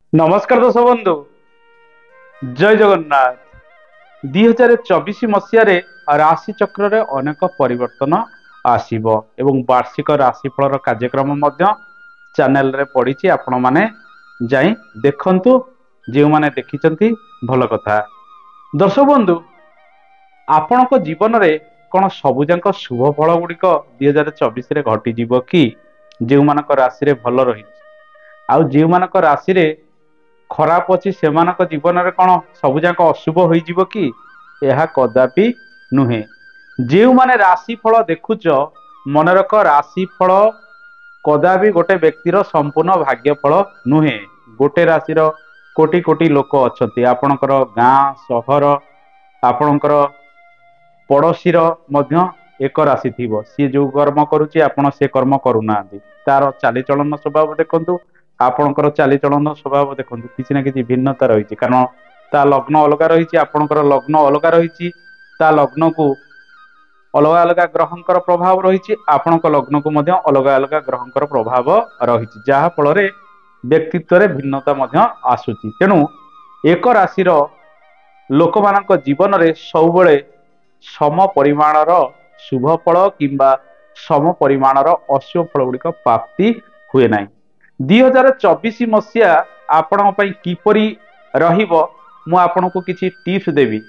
नमस्कार दर्शक बंधु जय जगन्नाथ 2024 मसीह राशि चक्र रे अनेक परिवर्तन आसीबो एवं वार्षिक राशिफल कार्यक्रम चैनल रे पड़ी आपण माने जाई देखंतु जे माने देखिचंती भल कथा। दर्शक बंधु आपणक जीवन रे कौन सबुजाक शुभ फल गुड़िक 2024 रे घटी जीव कि जे मानक राशि रे भल रही आउ जे मानक राशि रे खराब अच्छी से जीवन में कौन सबुजाक अशुभ हो कि यह कदापि नुहे। जो माने राशिफल देखुच मन रख राशिफल कदापि गोटे व्यक्तिर संपूर्ण भाग्यफल नुहे। गोटे राशि कोटि कोटि लोक अच्छा आपणकर गाँ सहर आपणकर पड़ोशी एक राशि थी सी जो कर्म करुच्ची आपण से कर्म करूना तार चालीचलन स्वभाव देखु आपणकर चालीचलन स्वभाव देखो किसी ना कि भिन्नता रही कारण ता लग्न अलग रही आपणकर लग्न अलग रही लग्न को अलग अलग ग्रहंकर प्रभाव रही आपणक लग्न को अलग अलग ग्रहंकर प्रभाव रही जहा फल व्यक्तित्व रे भिन्नता आसुची। तेणु एक राशि लोक मान जीवन में सब सम परिमाणर शुभ फल किंबा सम परिमाणर अशुभ फल गुड़िक प्राप्ति हुए ना। 2024 मसीहा आपण किपरि रहिबो मु आपन को किछि टिप्स देवी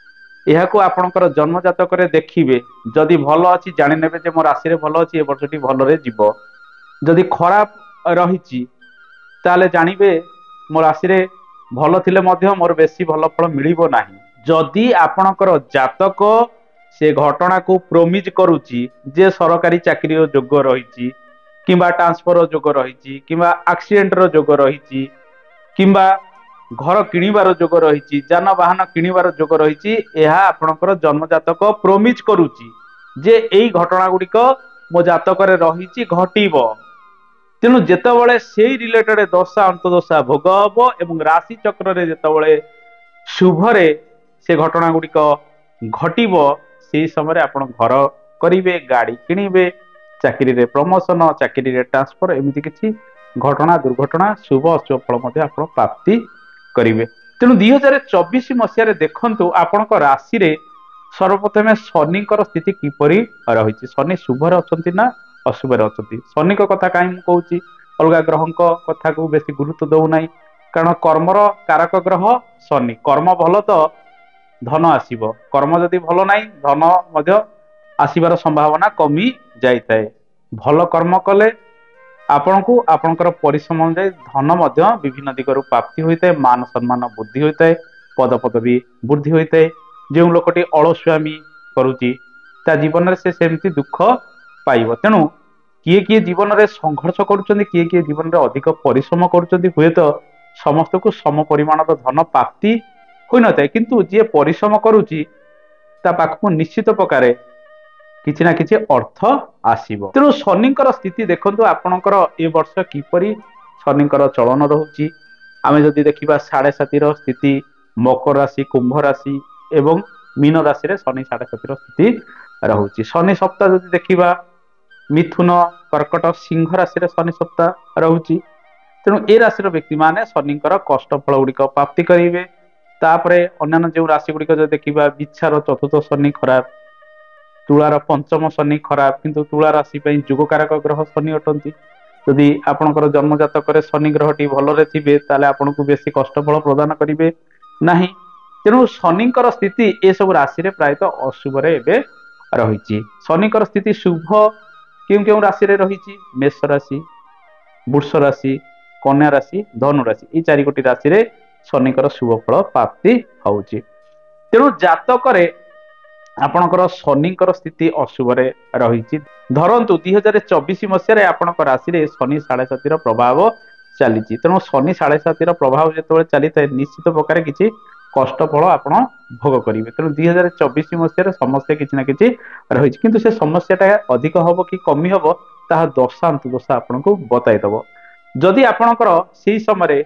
यह को आपणकर जन्म जातक देखिए जदि भल अच्छी जानेबे जे मो राशि भल अच्छी ए वर्षटी भल जीव जदि खराब रही ताले जानवे मो राशि भल थिले मध्य मोर बेसी भल फल मिलिबो नाही। जदि आपणकर जातक से घटना को प्रोमिज करुच्ची जे सरकारी चाकरी जोग रही किंबा ट्रांसफर जोग रही किंबा एक्सीडेंट रो जोग रही किंबा घर किणवार जोग रही जानवाहन किणवार जोग रही यह आपणकर जन्म जातक प्रोमिज करुच्ची जे एई घटना गुड़िक मो जातक रही घटब। तेणु जेतबळे से रिलेटेड दशा अंतदशा भोग हम एवं राशि चक्र रे जेतबळे शुभरे से घटना गुड़िक घटब से समय आपण घर करिवे गाड़ी किणिबे चाकरी रे प्रमोशन चाकरी रे ट्रांसफर एमती किसी घटना दुर्घटना शुभ अशुभ फल आप प्राप्ति करेंगे। तेणु 2024 मसीह देखु आपण राशि रे सर्वप्रथमे शनि स्थिति किपरि रही शनि शुभर अच्छा ना अशुभर अच्छा शनि कथा कहीं कहूँ अलग ग्रह कथा को बेसी गुरुत्व दौना कारण कर्मर कारक ग्रह शनि कर्म भल तो धन आसब कर्म जदि भल ना धन आसबार संभावना कमी जाए भल कर्म कले आपण को आपणकर परिश्रम अनुसार धन विभिन्न दिगरु प्राप्ति होता है मान सम्मान वृद्धि होता है पद पदवी वृद्धि होता है। जो लोकटी अलस्वामी करुच्ची ता जीवन में से सेमती दुख पाइब। तेणु किए किए जीवन में संघर्ष करुँच किए किए जीवन में अधिक परिश्रम करुँच हुए तो समस्त को सम परिमाण धन प्राप्ति हो न था किंतु जी परिश्रम करुच्ची ता पाखक निश्चित प्रकार किछि ना किछि अर्थ आसीबो। तेणु शनिकर स्थिति देखंतु आपणकर ए वर्ष किपरि शनिकर चलन रहुची आमे जदि देखिबा 7.5 स्थिति मकर राशि कुंभ राशि एवं मीन राशि रे शनि 7.5 स्थिति रहुची। शनि सप्ताह जदि देखिबा मिथुन कर्कट सिंह राशि रे शनि सप्ताह रहुची। तेणु ए राशि व्यक्ति माने शनिकर कष्ट फल गुड़िक प्राप्ति करेंगे। तापरे अन्य जो राशि गुड़िक जो देखिबा बिच्छार चतुर्थ शनि खराब तुलार पंचम शनि खराब किंतु तुला राशि जुगकारक ग्रह शनि अटंती यदि आपणकर जन्म जातक शनि ग्रहटी भलरे थिबे ताले आपनको बेसी कष्टफल प्रदान करिवे नाही। तेणु शनिकर स्थिति ए सब राशि रे प्रायतः अशुभ रे एबे रहिछि। शनिकर स्थिति शुभ क्यों क्यों राशि रे रहिछि मेष राशि वृष राशि कन्या राशि धनु राशि ए चारि गोटी राशि रे शनिकर शुभ फल प्राप्ति होउछि। तेणु जातक रे आपणकर शनिकर स्थिति अशुभ रही धरतु 2024 मसीह आपणकर राशि रे शनि 7.5 प्रभाव चली तेणु शनि 7.5 प्रभाव जो चली था निश्चित प्रकार किसी कष्ट फल आपण भोग करेंगे। तेणु 2024 मसीह समस्या किसी ना कि रही किंतु से समस्याटा अधिक हम कि कमी हम ता दशा अंतदशा आपन को बताईदेव। जदि आपणकर से समय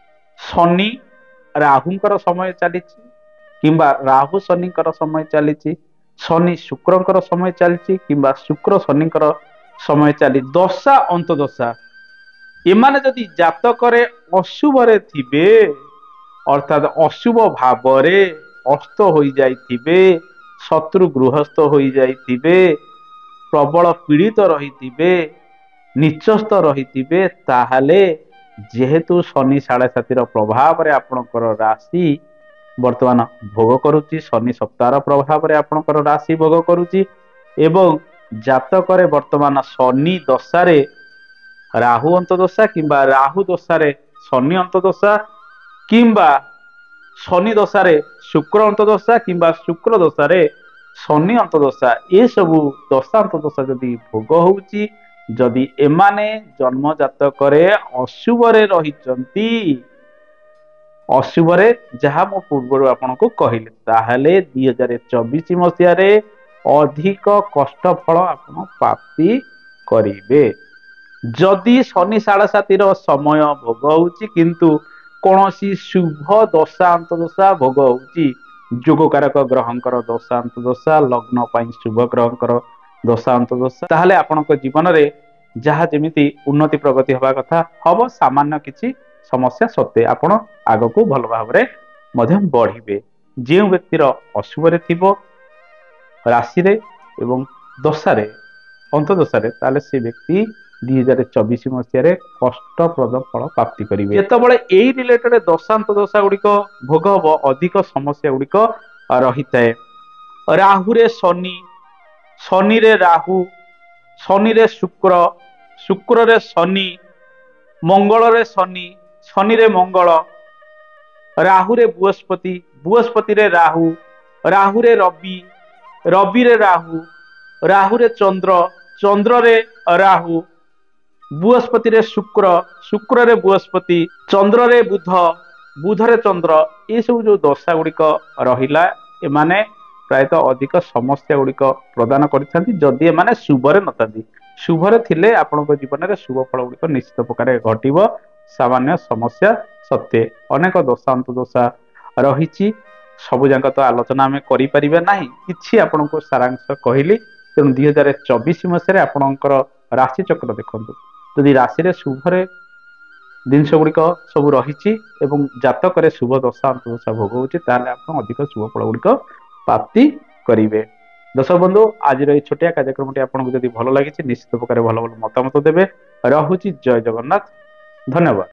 शनि राहुंकर समय चली किंबा राहु शनिकर समय चली शनि शुक्रंकर समय चली किंबा शुक्र शनिकर समय चली दशा अंतदशा ଏମାନେ ଯଦି ଜାତକରେ ଅଶୁଭରେ ଥିବେ ଅର୍ଥାତ୍ ଅଶୁଭ ଭାବରେ ଅସ୍ତ ହୋଇଯାଇଥିବେ, ଶତ୍ରୁ ଗୃହସ୍ଥ ହୋଇଯାଇଥିବେ, ପ୍ରବଳ ପୀଡ଼ିତ ରହିଥିବେ, ନିଚସ୍ତ ରହିଥିବେ, ତାହେଲେ ଯେହେତୁ ଶନି 7.5 ପ୍ରଭାବରେ ଆପଣଙ୍କର ରାଶି ବର୍ତ୍ତମାନ ଭୋଗ କରୁଛି, ଶନି ସପ୍ତାହର ପ୍ରଭାବରେ ଆପଣଙ୍କର ରାଶି ଭୋଗ କରୁଛି ଏବଂ ଜାତକରେ ବର୍ତ୍ତମାନ ଶନି ଦଶାରେ ରାହୁ ଅନ୍ତଦଶା କିମ୍ବା ରାହୁ ଦଶାରେ ଶନି ଅନ୍ତଦଶା କିମ୍ବା ଶନି ଦଶାରେ ଶୁକ୍ର ଅନ୍ତଦଶା କିମ୍ବା ଶୁକ୍ର ଦଶାରେ ଶନି ଅନ୍ତଦଶା, ଏସବୁ ଦଶା ଅନ୍ତଦଶା ଯଦି ଭୋଗ ହଉଛି, ଯଦି ଏମାନେ ଜନ୍ମ ଜାତକରେ ଅଶୁଭରେ ରହିଛନ୍ତି, ଅଶୁଭରେ ଯାହା ମୁଁ ପୂର୍ବରୁ ଆପଣଙ୍କୁ କହିଲି, ତାହେଲେ 2024 ମସିହାରେ ଅଧିକ କଷ୍ଟ ଫଳ ଆପଣ ପ୍ରାପ୍ତି କରିବେ। ଯଦି ଶନି 7.5 ସମୟ ଭୋଗ ହଉଛି କିନ୍ତୁ କୌଣସି ଶୁଭ ଦଶା ଅନ୍ତଦଶା ଭୋଗ ହଉଛି, ଯୋଗକାରକ ଗ୍ରହଙ୍କର ଦଶା ଅନ୍ତଦଶା, ଲଗ୍ନ ପାଇଁ ଶୁଭ ଗ୍ରହଙ୍କର ଦଶା ଅନ୍ତଦଶା, ତାହେଲେ ଆପଣଙ୍କ ଜୀବନରେ ଯାହା ଯେମିତି ଉନ୍ନତି ପ୍ରଗତି ହେବା କଥା ହବ, ସାମାନ୍ୟ କିଛି ସମସ୍ୟା ସତ୍ତ୍ୱେ ଆପଣ ଆଗକୁ ଭଲ ଭାବରେ ମଧ୍ୟ ବଢିବେ। ଯେଉଁ ବ୍ୟକ୍ତିର ଅଶୁଭରେ ଥିବ ରାଶିରେ ଏବଂ ଦଶାରେ ଅନ୍ତଦଶାରେ, ତାହେଲେ ସେ ବ୍ୟକ୍ତି 2024 ମସିହାରେ କଷ୍ଟପ୍ରଦ ଫଳ ପ୍ରାପ୍ତି କରିବେ। ଯେତେବେଳେ ଏଇ ରିଲେଟେଡ ଦଶାନ୍ତଦଶା ଗୁଡିକ ଭୋଗ ହବ, ଅଧିକ ସମସ୍ୟା ଗୁଡିକ ରହିଥାଏ। ରାହୁରେ ଶନି, ଶନିରେ ରାହୁ, ଶନିରେ ଶୁକ୍ର, ଶୁକ୍ରରେ ଶନି, ମଙ୍ଗଳରେ ଶନି, ଶନିରେ ମଙ୍ଗଳ, ରାହୁରେ ବୃହସ୍ପତି, ବୃହସ୍ପତିରେ ରାହୁ, ରାହୁରେ ରବି, ରବିରେ ରାହୁ, ରାହୁରେ ଚନ୍ଦ୍ର, ଚନ୍ଦ୍ରରେ ରାହୁ, ବୃହସ୍ପତିରେ ଶୁକ୍ର, ଶୁକ୍ରରେ ବୃହସ୍ପତି, ଚନ୍ଦ୍ରରେ ବୁଧ, ବୁଧରେ ଚନ୍ଦ୍ର, ଏସବୁ ଯୋଉ ଦଶା ଗୁଡିକ ରହିଲା, ଏମାନେ ପ୍ରାୟତଃ ଅଧିକ ସମସ୍ୟା ଗୁଡିକ ପ୍ରଦାନ କରିଥାନ୍ତି ଯଦି ଏମାନେ ଶୁଭରେ ନଥାନ୍ତି। ଶୁଭରେ ଥିଲେ ଆପଣଙ୍କ ଜୀବନରେ ଶୁଭ ଫଳ ଗୁଡିକ ନିଶ୍ଚିତ ପ୍ରକାର ଘଟିବ, ସାମାନ୍ୟ ସମସ୍ୟା ସତ୍ତ୍ୱେ। ଅନେକ ଦଶା ଅନ୍ତଦଶା ରହିଛି, ସବୁ ଯାକ ତ ଆଲୋଚନା ଆମେ କରିପାରିବା ନାହିଁ, କିଛି ଆପଣଙ୍କୁ ସାରାଂଶ କହିଲି। ତେଣୁ 2024 ମସିହାରେ ଆପଣଙ୍କର ରାଶି ଚକ୍ର ଦେଖନ୍ତୁ, ଯଦି ରାଶିରେ ଶୁଭରେ ଜିନିଷ ଗୁଡିକ ସବୁ ରହିଛି ଏବଂ ଜାତକରେ ଶୁଭ ଦଶା ଅନ୍ତଦଶା ଭୋଗ ହଉଛି, ତାହେଲେ ଆପଣ ଅଧିକ ଶୁଭ ଫଳ ଗୁଡିକ ପ୍ରାପ୍ତି କରିବେ। ଦର୍ଶକ ବନ୍ଧୁ, ଆଜିର এই ଛୋଟିଆ କାର୍ଯ୍ୟକ୍ରମଟି ଆପଣଙ୍କୁ ଯଦି ଭଲ ଲାଗିଛି, ନିଶ୍ଚିତ ପ୍ରକାର ଭଲ ଭଲ ମତାମତ ଦେବେ। ରହୁଛି, ଜୟ ଜଗନ୍ନାଥ, ଧନ୍ୟବାଦ।